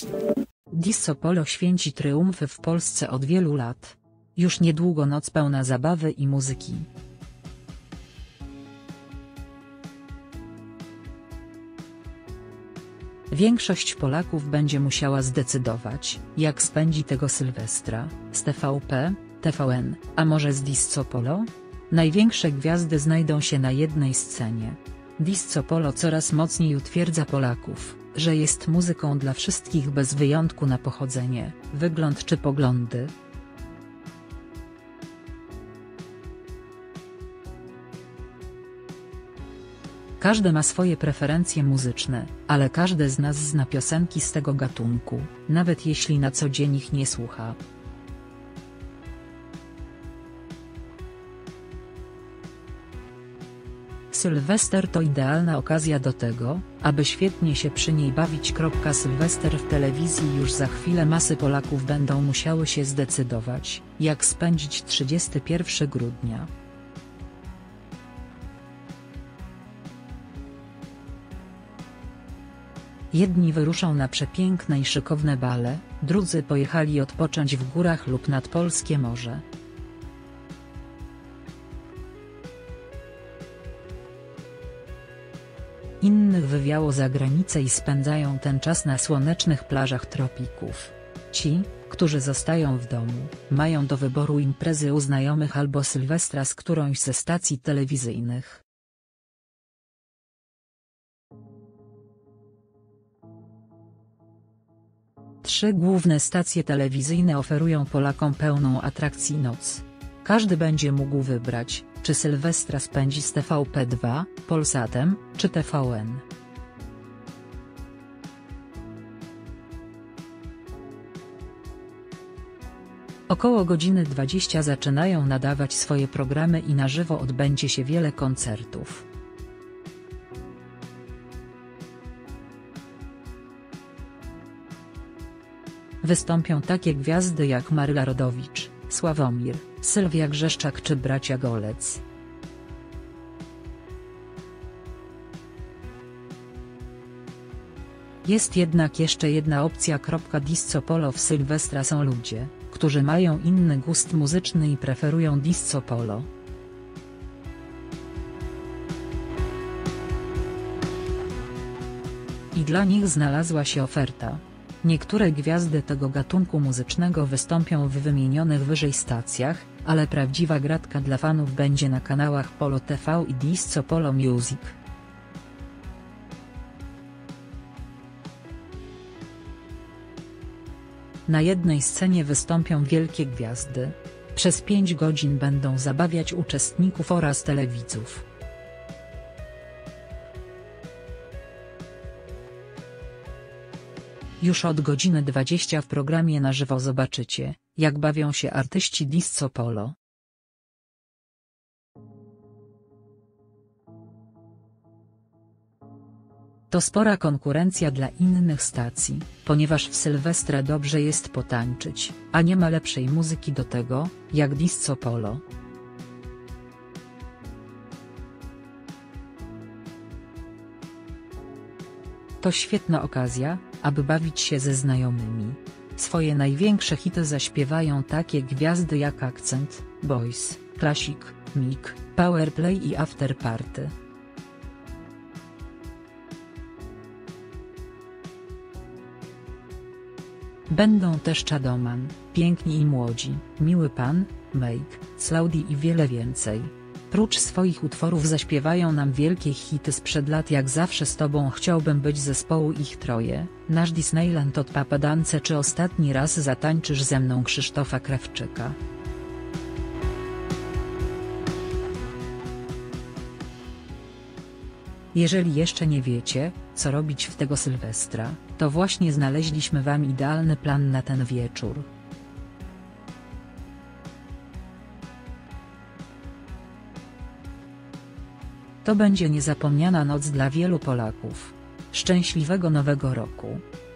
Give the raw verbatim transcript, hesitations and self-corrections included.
Disco Polo święci triumfy w Polsce od wielu lat. Już niedługo noc pełna zabawy i muzyki. Większość Polaków będzie musiała zdecydować, jak spędzi tego Sylwestra, z T V P, T V N, a może z Disco Polo? Największe gwiazdy znajdą się na jednej scenie. Disco Polo coraz mocniej utwierdza Polaków, że jest muzyką dla wszystkich bez wyjątku na pochodzenie, wygląd czy poglądy. Każdy ma swoje preferencje muzyczne, ale każdy z nas zna piosenki z tego gatunku, nawet jeśli na co dzień ich nie słucha. Sylwester to idealna okazja do tego, aby świetnie się przy niej bawić. Sylwester w telewizji. Już za chwilę masy Polaków będą musiały się zdecydować, jak spędzić trzydziestego pierwszego grudnia. Jedni wyruszą na przepiękne i szykowne bale, drudzy pojechali odpocząć w górach lub nad polskie morze. Innych wywiało za granicę i spędzają ten czas na słonecznych plażach tropików. Ci, którzy zostają w domu, mają do wyboru imprezy u znajomych albo Sylwestra z którąś ze stacji telewizyjnych. Trzy główne stacje telewizyjne oferują Polakom pełną atrakcji noc. Każdy będzie mógł wybrać, czy Sylwestra spędzi z T V P dwa, Polsatem, czy T V N. Około godziny dwudziestej zaczynają nadawać swoje programy i na żywo odbędzie się wiele koncertów. Wystąpią takie gwiazdy jak Maryla Rodowicz, Sławomir, Sylwia Grzeszczak czy bracia Golec. Jest jednak jeszcze jedna opcja. Disco Polo. W Sylwestra są ludzie, którzy mają inny gust muzyczny i preferują Disco Polo. I dla nich znalazła się oferta. Niektóre gwiazdy tego gatunku muzycznego wystąpią w wymienionych wyżej stacjach, ale prawdziwa gratka dla fanów będzie na kanałach Polo T V i Disco Polo Music. Na jednej scenie wystąpią wielkie gwiazdy. Przez pięć godzin będą zabawiać uczestników oraz telewidzów. Już od godziny dwudziestej w programie na żywo zobaczycie, jak bawią się artyści Disco Polo. To spora konkurencja dla innych stacji, ponieważ w Sylwestra dobrze jest potańczyć, a nie ma lepszej muzyki do tego, jak Disco Polo. To świetna okazja, aby bawić się ze znajomymi. Swoje największe hity zaśpiewają takie gwiazdy jak Akcent, Boys, Classic, Mig, Powerplay i After Party. Będą też Czadoman, Piękni i Młodzi, Miły Pan, Make, Slaughter i wiele więcej. Prócz swoich utworów zaśpiewają nam wielkie hity sprzed lat jak Zawsze z Tobą, Chciałbym być zespołu Ich Troje, Nasz Disneyland od Papa Dance czy Ostatni raz zatańczysz ze mną Krzysztofa Krawczyka. Jeżeli jeszcze nie wiecie, co robić w tego Sylwestra, to właśnie znaleźliśmy Wam idealny plan na ten wieczór. To będzie niezapomniana noc dla wielu Polaków. Szczęśliwego Nowego Roku!